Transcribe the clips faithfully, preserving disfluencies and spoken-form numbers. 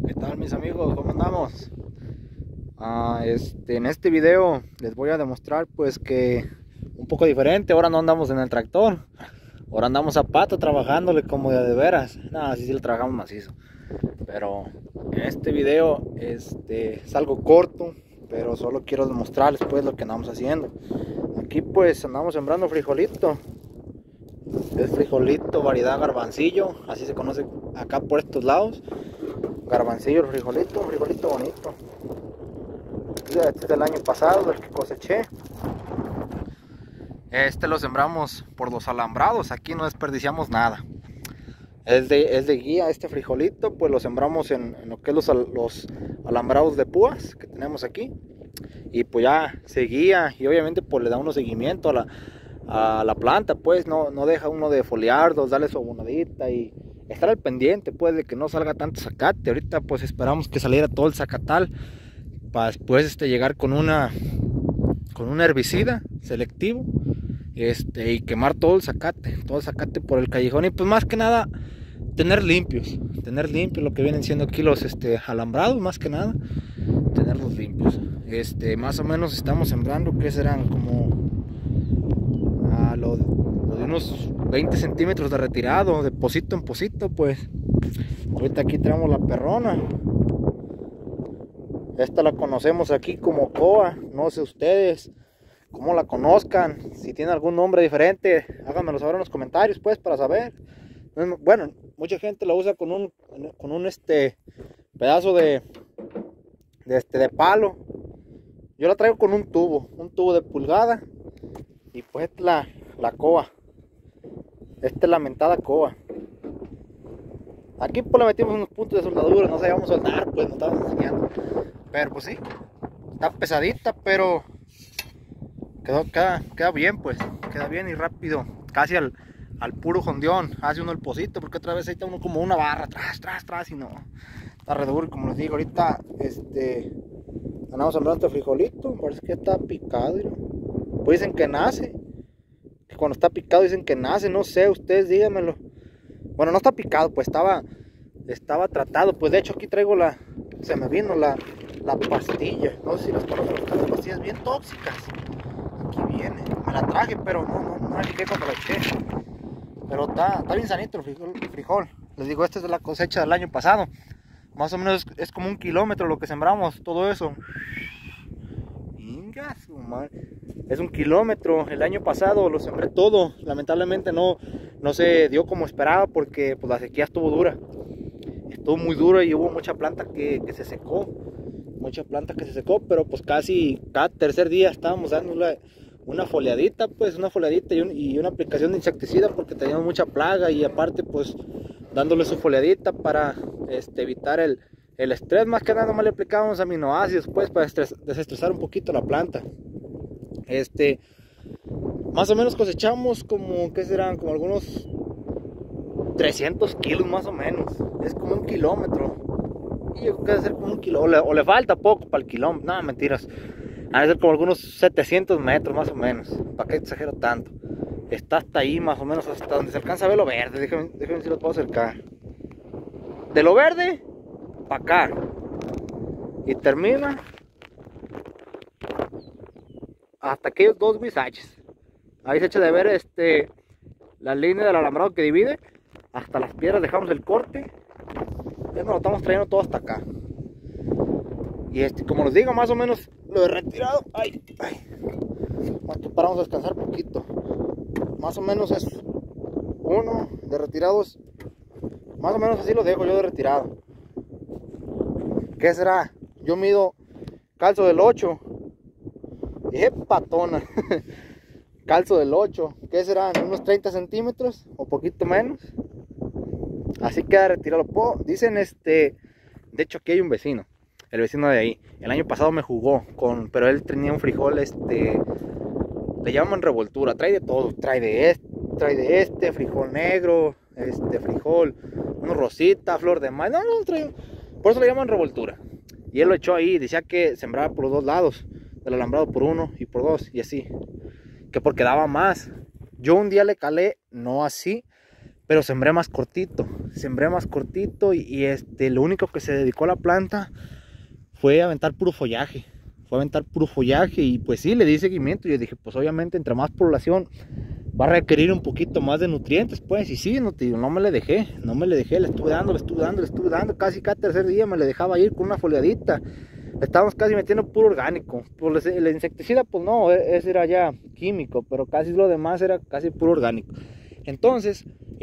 ¿Qué tal, mis amigos? ¿Cómo andamos? Ah, este, en este video les voy a demostrar pues que un poco diferente. Ahora no andamos en el tractor, ahora andamos a pato trabajándole como de, de veras. Nada, sí, sí le trabajamos macizo. Pero en este video este, es algo corto, pero solo quiero demostrarles pues lo que andamos haciendo. Aquí pues andamos sembrando frijolito. Es frijolito variedad garbancillo, así se conoce acá por estos lados. Garbancillo, el frijolito, un frijolito bonito. Este es del año pasado, el que coseché. Este lo sembramos por los alambrados, aquí no desperdiciamos nada. Es de, es de guía este frijolito, pues lo sembramos en, en lo que es los, los alambrados de púas que tenemos aquí. Y pues ya se guía y obviamente pues le da uno seguimiento a la, a la planta, pues no, no deja uno de foliarlos, darle su abonadita y estar al pendiente pues de que no salga tanto zacate. Ahorita pues esperamos que saliera todo el zacatal para después este, llegar con una con un herbicida selectivo este, y quemar todo el zacate, todo el zacate por el callejón. Y pues más que nada tener limpios, tener limpios lo que vienen siendo aquí los este, alambrados, más que nada tenerlos limpios. Este, más o menos estamos sembrando que serán como a lo, lo de unos veinte centímetros de retirado, de pocito en pocito. Pues ahorita aquí tenemos la perrona. Esta la conocemos aquí como coa. No sé ustedes cómo la conozcan, si tiene algún nombre diferente, háganmelo saber en los comentarios pues para saber. Bueno, mucha gente la usa con un con un este pedazo de de este de palo. Yo la traigo con un tubo, un tubo de pulgada. Y pues esta es la, la coa. Esta es la mentada coa. Aquí pues le metimos unos puntos de soldadura, no sabíamos soldar, pues nos estábamos enseñando. Pero pues sí, está pesadita, pero quedó, queda, queda bien pues, queda bien y rápido. Casi al, al puro jondión, hace uno el pocito, porque otra vez ahí está uno como una barra, tras, tras, tras, y no. Está re duro, como les digo, ahorita este andamos hablando de frijolito, parece que está picado. Pues dicen que nace, que cuando está picado dicen que nace, no sé, ustedes díganmelo. Bueno, no está picado, pues estaba estaba tratado. Pues de hecho aquí traigo la, se me vino la, la pastilla, no sé si las conocen, las pastillas bien tóxicas. Aquí viene, me la traje, pero no, no, no me fijé cuando la eché. Pero está, está bien sanito el frijol, el frijol. Les digo, esta es de la cosecha del año pasado. Más o menos es, es como un kilómetro lo que sembramos, todo eso. Inga su madre. Es un kilómetro. El año pasado lo sembré todo. Lamentablemente no, no se dio como esperaba porque pues, la sequía estuvo dura. Estuvo muy dura y hubo mucha planta que, que se secó. Mucha planta que se secó, pero pues casi cada tercer día estábamos dándole una foliadita, pues una foliadita y, un, y una aplicación de insecticida porque teníamos mucha plaga, y aparte pues dándole su foliadita para este, evitar el, el estrés. Más que nada nomás le aplicábamos aminoácidos pues para estres, desestresar un poquito la planta. Este, más o menos cosechamos como, ¿qué serán? Como algunos trescientos kilos más o menos. Es como un kilómetro. Y yo creo que debe ser como un kilo, o le, o le falta poco para el kilómetro. No, mentiras. Ha de ser como algunos setecientos metros más o menos. ¿Para qué exagero tanto? Está hasta ahí más o menos, hasta donde se alcanza a ver lo verde. Déjenme, déjenme ver si lo puedo acercar. De lo verde para acá. Y termina hasta aquellos dos bisaches. Ahí se echa de ver este la línea del alambrado que divide. Hasta las piedras dejamos el corte. Ya nos lo estamos trayendo todo hasta acá. Y este, como les digo, más o menos lo he retirado. Ay, ay. Aquí paramos a descansar un poquito. Más o menos es uno de retirados. Más o menos así lo dejo yo de retirado. ¿Qué será? Yo mido calzo del ocho. ¡Eh, patona! Calzo del ocho. ¿Qué serán? Unos treinta centímetros o poquito menos. Así queda retirado. Dicen este. De hecho, aquí hay un vecino. El vecino de ahí. El año pasado me jugó con. Pero él tenía un frijol, este. Le llaman revoltura. Trae de todo. Trae de este. Trae de este. Frijol negro. Este frijol. Uno rosita. Flor de maíz. No, no, trae. Por eso le llaman revoltura. Y él lo echó ahí. Decía que sembraba por los dos lados. Del alambrado por uno y por dos. Y así. Que porque daba más. Yo un día le calé. No así. pero sembré más cortito, sembré más cortito y, y este, lo único que se dedicó a la planta fue a aventar puro follaje, fue a aventar puro follaje y pues sí, le di seguimiento. Yo dije, pues obviamente entre más población va a requerir un poquito más de nutrientes, pues, y sí, no, tío, no me le dejé, no me le dejé, le estuve dando, le estuve dando, le estuve dando, casi cada tercer día me le dejaba ir con una foliadita. Estábamos casi metiendo puro orgánico, pues el insecticida pues no, ese era ya químico, pero casi lo demás era casi puro orgánico. Entonces,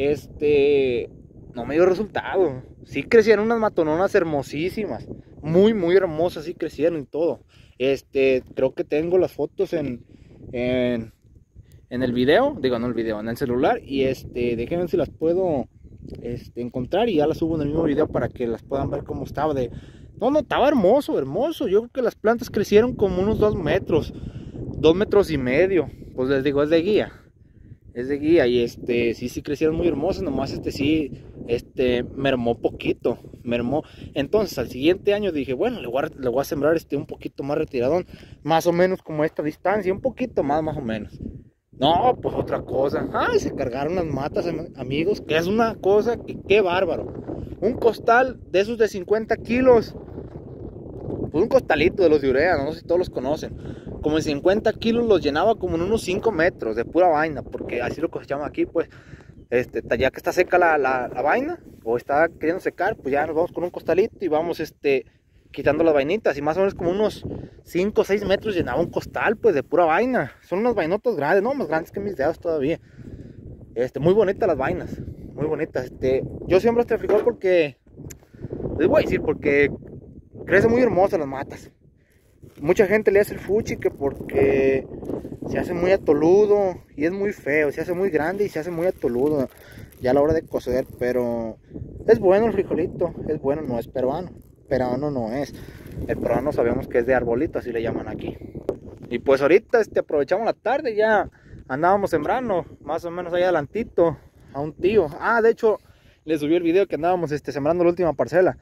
este, no me dio resultado. Sí crecían unas matononas hermosísimas, muy muy hermosas, sí crecieron y todo. Este, creo que tengo las fotos en, en, en el video, digo no el video, en el celular, y este, déjenme ver si las puedo este, encontrar y ya las subo en el mismo video para que las puedan ver cómo estaba de... No, no, estaba hermoso, hermoso. Yo creo que las plantas crecieron como unos dos metros, dos metros y medio. Pues les digo, es de guía, es de guía y este, sí, sí crecieron muy hermosas. Nomás este sí, este, mermó poquito, mermó. Entonces al siguiente año dije, bueno, le voy a, le voy a sembrar este un poquito más retiradón, más o menos como esta distancia, un poquito más, más o menos. No, pues otra cosa. Ay, se cargaron las matas, amigos, que es una cosa que qué bárbaro. Un costal de esos de cincuenta kilos, pues un costalito de los de urea, no sé si todos los conocen, como en cincuenta kilos los llenaba como en unos cinco metros de pura vaina, porque así lo cosechamos aquí, pues, este, ya que está seca la, la, la vaina, o está queriendo secar, pues ya nos vamos con un costalito y vamos, este, quitando las vainitas, y más o menos como unos cinco o seis metros llenaba un costal, pues, de pura vaina. Son unas vainotas grandes, no, más grandes que mis dedos todavía. Este, muy bonitas las vainas, muy bonitas. Este, yo siembro este frijol porque, les voy a decir, porque crece muy hermosa las matas. Mucha gente le hace el fuchi que porque se hace muy atoludo y es muy feo, se hace muy grande y se hace muy atoludo ya a la hora de cocer, pero es bueno el frijolito, es bueno, no es peruano, peruano no es, el peruano sabemos que es de arbolito, así le llaman aquí. Y pues ahorita este, aprovechamos la tarde, ya andábamos sembrando, más o menos ahí adelantito, a un tío. Ah, de hecho, les subí el video que andábamos este, sembrando la última parcela.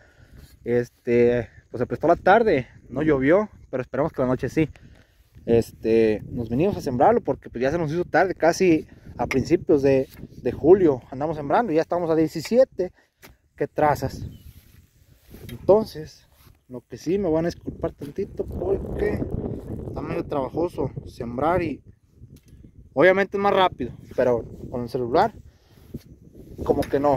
Este, pues se prestó la tarde, no llovió, pero esperamos que la noche sí. Este, nos venimos a sembrarlo porque pues ya se nos hizo tarde, casi a principios de, de julio andamos sembrando y ya estamos a diecisiete. Qué trazas. Entonces, lo que sí me van a disculpar tantito porque está medio trabajoso sembrar y obviamente es más rápido, pero con el celular como que no.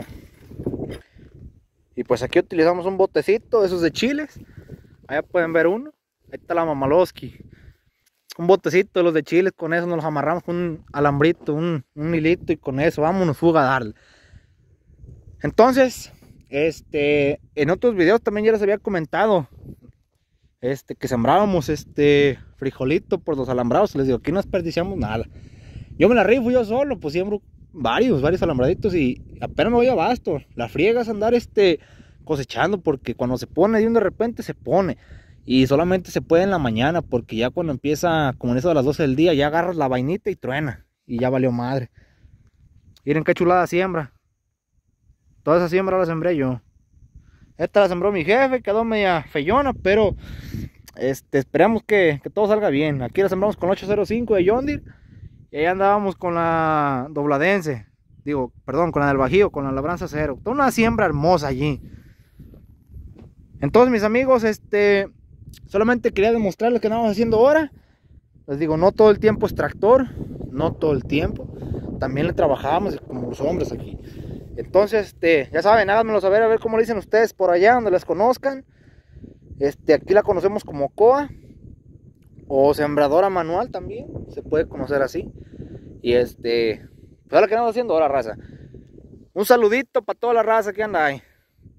Y pues aquí utilizamos un botecito, esos de chiles. Allá pueden ver uno. Ahí está la Mamaloski. Un botecito de los de chiles, con eso nos los amarramos con un alambrito, un, un hilito y con eso vámonos fuga a darle. Entonces, este, en otros videos también ya les había comentado este, que sembrábamos este frijolito por los alambrados. Les digo, aquí no desperdiciamos nada. Yo me la rifo yo solo, pues siembro varios, varios alambraditos y apenas me voy a abasto. La friega es andar este, cosechando porque cuando se pone de un de repente se pone. Y solamente se puede en la mañana porque ya cuando empieza como en eso de las doce del día ya agarras la vainita y truena. Y ya valió madre. Miren qué chulada siembra. Toda esa siembra la sembré yo. Esta la sembró mi jefe, quedó media feyona, pero este, esperemos que, que todo salga bien. Aquí la sembramos con la ocho cero cinco de John Deere. Y ahí andábamos con la dobladense. Digo, perdón, con la del Bajío, con la labranza cero. Toda una siembra hermosa allí. Entonces mis amigos, este... solamente quería demostrarles que andamos haciendo ahora. Les digo, no todo el tiempo es tractor, no todo el tiempo. También le trabajamos como los hombres aquí. Entonces, este, ya saben, háganmelo saber a ver cómo le dicen ustedes por allá donde las conozcan. Este, aquí la conocemos como coa o sembradora manual también, se puede conocer así. Y este, pues ahora que andamos haciendo ahora, raza. Un saludito para toda la raza que anda ahí.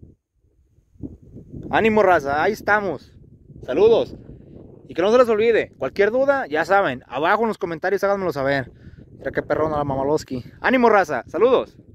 Ánimo, raza, ahí estamos. Saludos. Y que no se les olvide, cualquier duda, ya saben, abajo en los comentarios háganmelo saber. Mira qué perrona la Mamaloski. Ánimo, raza, saludos.